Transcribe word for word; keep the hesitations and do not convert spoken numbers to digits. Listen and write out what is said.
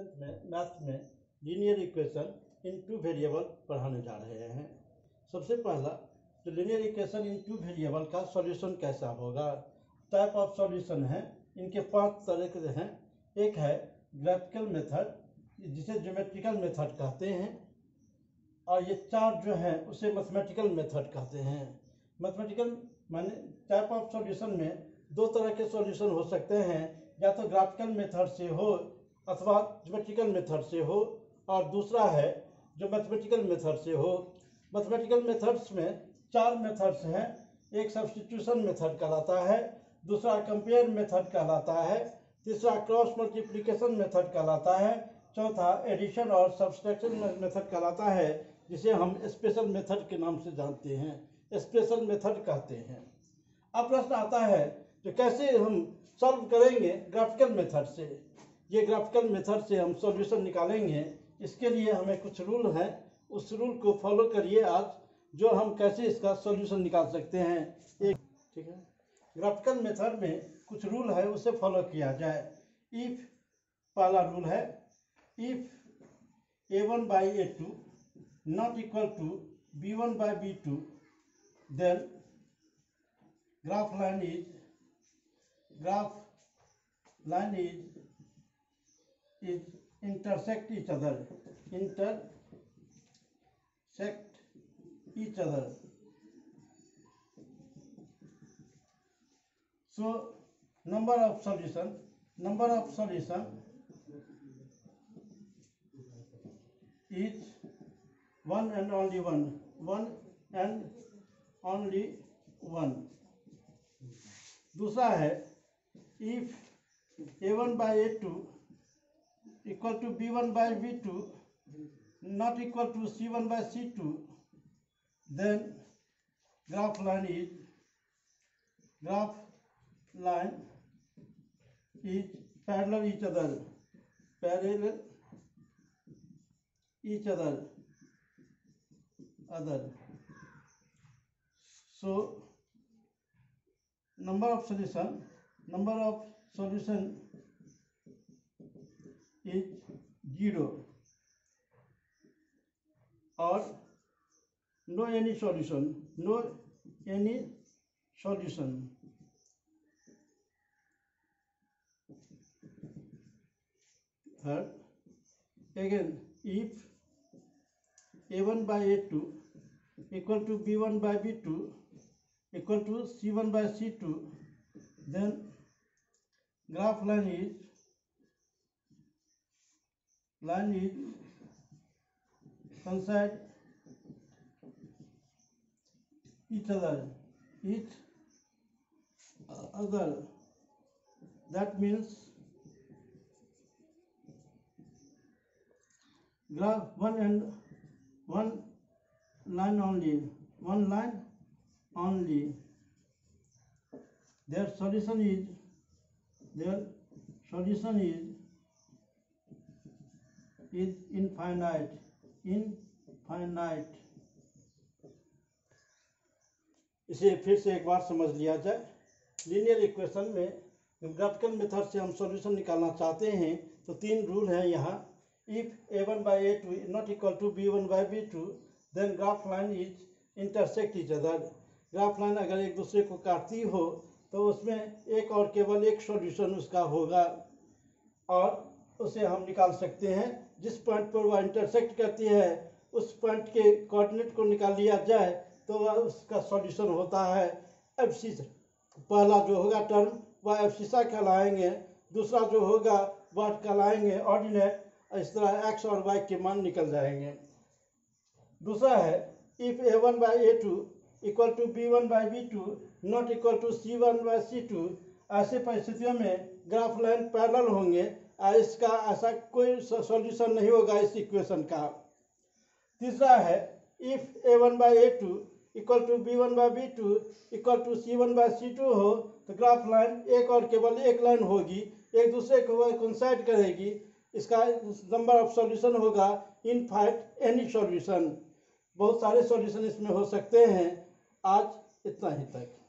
में मैथ में linear equation in two variable पढ़ाने जा रहे हैं। सबसे पहला जो linear equation in two variable का सॉल्यूशन कैसा होगा, टाइप ऑफ सॉल्यूशन है, इनके पांच तरह के हैं। एक है ग्राफिकल मेथड जिसे ज्योमेट्रिकल मेथड कहते हैं, और ये चार जो हैं उसे मैथमेटिकल मेथड कहते हैं। मैथमेटिकल माने टाइप ऑफ सॉल्यूशन में दो तरह के सॉल्यूशन हो सकते हैं, या तो ग्राफिकल मेथड से हो अथवा ज्योमेट्रिकल मेथड से हो, और दूसरा है जो मैथमेटिकल मेथड से हो। मैथमेटिकल मेथड्स में चार मेथड्स हैं। एक सब्स्टिट्यूशन मेथड कहलाता है, दूसरा कंपेयर मेथड कहलाता है, तीसरा क्रॉस मल्टीप्लिकेशन मेथड कहलाता है, चौथा एडिशन और सब्सट्रैक्शन मेथड कहलाता है, जिसे हम स्पेशल मेथड के नाम से जानते हैं, स्पेशल मेथड कहते हैं। अब प्रश्न आता है कि कैसे हम सॉल्व करेंगे ग्राफिकल मेथड से। ये ग्राफिकल मेथड से हम सॉल्यूशन निकालेंगे। इसके लिए हमें कुछ रूल हैं, उस रूल को फॉलो करिए आज, जो हम कैसे इसका सॉल्यूशन निकाल सकते हैं। एक ठीक है, ग्राफिकल मेथड में कुछ रूल है, उसे फॉलो किया जाए। इफ पहला रूल है, if A one by A two not equal to B one by B two, then graph line is graph line is is intersect each other intersect each other. So number of solution number of solution is one and only one one and only one. दूसरा है, if A one by A two equal to B one by B two not equal to C one by C two, then graph line is graph line is parallel each other parallel each other other so number of solution number of solution is zero, or no any solution no any solution. Third, again, if a one by a two equal to b one by b two equal to c one by c two, then graph line is line is coincide each other each other. That means graph one and one line only one line only. Their solution is their solution is is infinite infinite. इसे फिर से एक बार समझ लिया जाए। Linear equation में graphical method से हम सॉल्यूशन निकालना चाहते हैं तो तीन रूल हैं यहाँ। If A one by A two not equal to B one by B two, then graph line is intersect each other. Graph line अगर एक दूसरे को काटती हो तो उसमें एक और केवल एक सॉल्यूशन उसका होगा, और उसे हम निकाल सकते हैं। जिस पॉइंट पर वह इंटरसेक्ट करती है उस पॉइंट के कोऑर्डिनेट को निकाल लिया जाए तो वह उसका सॉल्यूशन होता है एब्सिसा। पहला जो होगा टर्म वह एब्सिसा कहलाएंगे, दूसरा जो होगा वह कहलाएंगे ऑर्डिनेट। इस तरह एक्स और वाई के मान निकल जाएंगे। दूसरा है, if A one by A two equal to B one by B two not equal to C one by C two, ऐसे परिस्थितियों में ग्राफ लाइन पैरेलल होंगे। इसका ऐसा कोई सॉल्यूशन नहीं होगा इस इक्वेशन का। तीसरा है, if A one by A two equal to B one by B two equal to C one by C two हो तो ग्राफ लाइन एक और केवल एक लाइन होगी, एक दूसरे को वह कोइंसाइड करेगी। इसका नंबर ऑफ सॉल्यूशन होगा इनफाइनाइट एनी सॉल्यूशन। बहुत सारे सॉल्यूशन इसमें हो सकते हैं। आज इतना ही तक।